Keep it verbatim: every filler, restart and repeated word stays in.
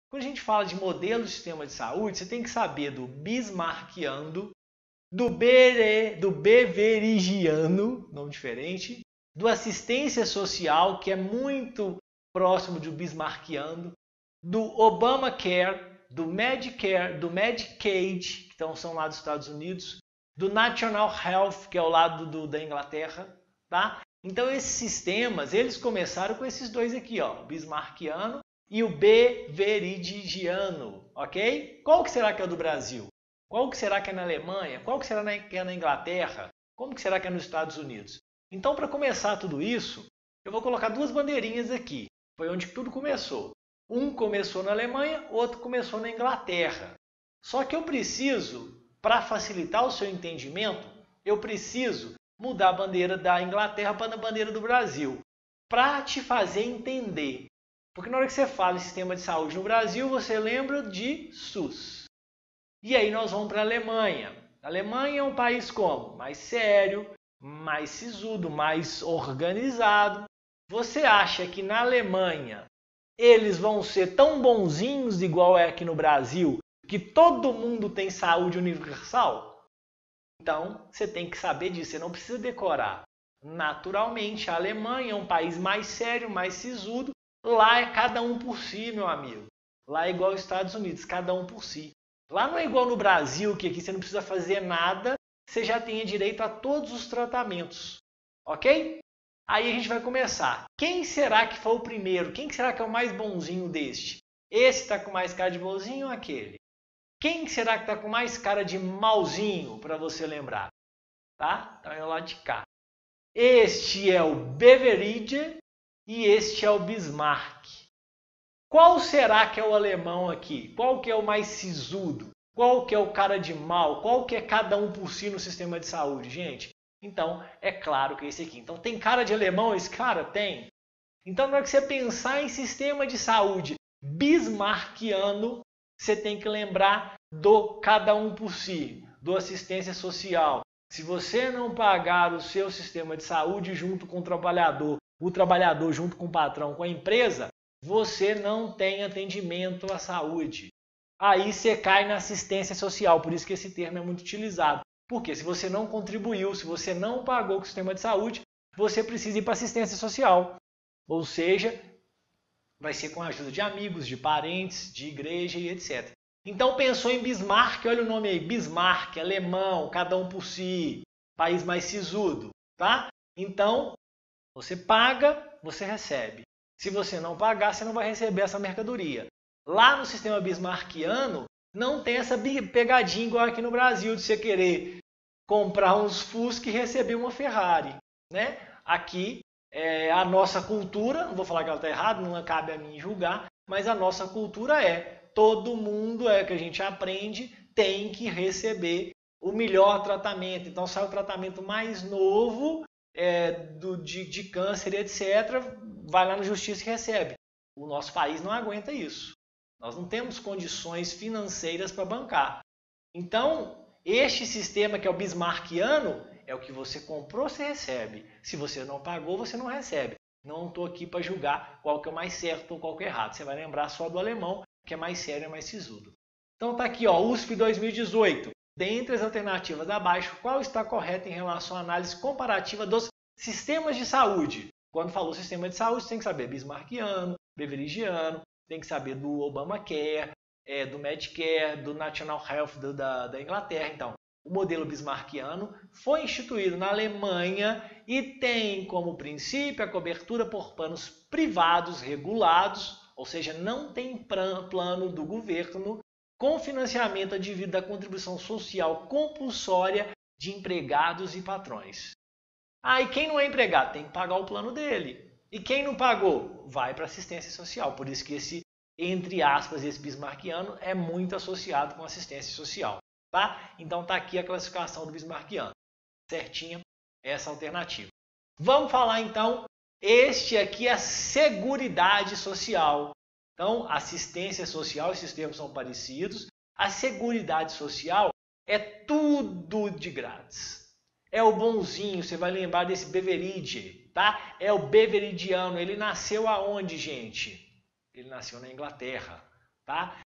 Quando a gente fala de modelo de sistema de saúde, você tem que saber do bismarckiano, do, bere, do beverigiano, nome diferente, do assistência social, que é muito próximo do bismarckiano, do Obamacare, do Medicare, do Medicaid, que então são lá dos Estados Unidos, do National Health, que é o lado do, da Inglaterra, tá? Então esses sistemas, eles começaram com esses dois aqui, ó, o bismarckiano e o beverigiano, ok? Qual que será que é o do Brasil? Qual que será que é na Alemanha? Qual que será que é na Inglaterra? Como que será que é nos Estados Unidos? Então, para começar tudo isso, eu vou colocar duas bandeirinhas aqui. Foi onde tudo começou. Um começou na Alemanha, outro começou na Inglaterra. Só que eu preciso, para facilitar o seu entendimento, eu preciso mudar a bandeira da Inglaterra para a bandeira do Brasil, para te fazer entender. Porque na hora que você fala em sistema de saúde no Brasil, você lembra de SUS. E aí nós vamos para a Alemanha. A Alemanha é um país como? Mais sério, mais sisudo, mais organizado. Você acha que na Alemanha eles vão ser tão bonzinhos igual é aqui no Brasil, que todo mundo tem saúde universal? Então, você tem que saber disso, você não precisa decorar. Naturalmente, a Alemanha é um país mais sério, mais sisudo. Lá é cada um por si, meu amigo. Lá é igual aos Estados Unidos, cada um por si. Lá não é igual no Brasil, que aqui você não precisa fazer nada, você já tem direito a todos os tratamentos. Ok? Aí a gente vai começar. Quem será que foi o primeiro? Quem será que é o mais bonzinho deste? Esse está com mais cara de bonzinho ou aquele? Quem será que está com mais cara de malzinho, para você lembrar? Tá? Então é o lado de cá. Este é o Beveridge e este é o Bismarck. Qual será que é o alemão aqui? Qual que é o mais sisudo? Qual que é o cara de mal? Qual que é cada um por si no sistema de saúde, gente? Então, é claro que é esse aqui. Então, tem cara de alemão esse cara? Tem. Então, na hora que você pensar em sistema de saúde bismarckiano, você tem que lembrar do cada um por si, do assistência social. Se você não pagar o seu sistema de saúde junto com o trabalhador, o trabalhador junto com o patrão, com a empresa, você não tem atendimento à saúde. Aí você cai na assistência social, por isso que esse termo é muito utilizado. Porque se você não contribuiu, se você não pagou com o sistema de saúde, você precisa ir para assistência social. Ou seja, vai ser com a ajuda de amigos, de parentes, de igreja e etcétera. Então pensou em Bismarck, olha o nome aí, Bismarck, alemão, cada um por si, país mais sisudo, tá? Então, você paga, você recebe. Se você não pagar, você não vai receber essa mercadoria. Lá no sistema bismarckiano, não tem essa pegadinha igual aqui no Brasil, de você querer comprar uns Fusca e receber uma Ferrari. Né? Aqui, é, a nossa cultura, não vou falar que ela está errada, não cabe a mim julgar, mas a nossa cultura é, todo mundo é que a gente aprende, tem que receber o melhor tratamento. Então sai o tratamento mais novo, é, do, de, de câncer, etcétera, vai lá na justiça e recebe. O nosso país não aguenta isso. Nós não temos condições financeiras para bancar. Então, este sistema que é o bismarckiano, é o que você comprou, você recebe. Se você não pagou, você não recebe. Não estou aqui para julgar qual que é o mais certo ou qual que é errado. Você vai lembrar só do alemão, que é mais sério e mais sisudo. Então está aqui, ó, U S P dois mil e dezoito. Dentre as alternativas abaixo, qual está correta em relação à análise comparativa dos sistemas de saúde? Quando falou sistema de saúde, você tem que saber bismarckiano, beverigiano, tem que saber do Obamacare, é, do Medicare, do National Health do, da, da Inglaterra. Então, o modelo bismarckiano foi instituído na Alemanha e tem como princípio a cobertura por planos privados regulados, ou seja, não tem plano do governo, com financiamento advido da contribuição social compulsória de empregados e patrões. Ah, e quem não é empregado tem que pagar o plano dele. E quem não pagou, vai para assistência social. Por isso que esse, entre aspas, esse bismarckiano é muito associado com assistência social. Tá? Então está aqui a classificação do bismarckiano. Certinha essa alternativa. Vamos falar então, este aqui é a Seguridade Social. Então, assistência social, esses termos são parecidos. A Seguridade Social é tudo de grátis. É o bonzinho, você vai lembrar desse Beveridge, tá? É o beveridiano. Ele nasceu aonde, gente? Ele nasceu na Inglaterra, tá?